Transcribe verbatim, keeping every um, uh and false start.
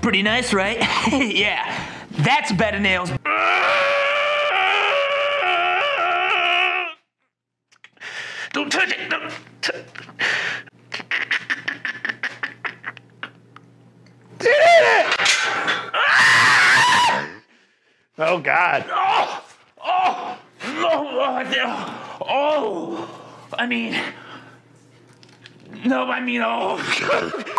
Pretty nice, right? Yeah, that's a bed of nails. Don't touch it. Don't touch it. Did it! Ah! Oh, God. Oh, oh, oh, oh, I mean, no, I mean, oh.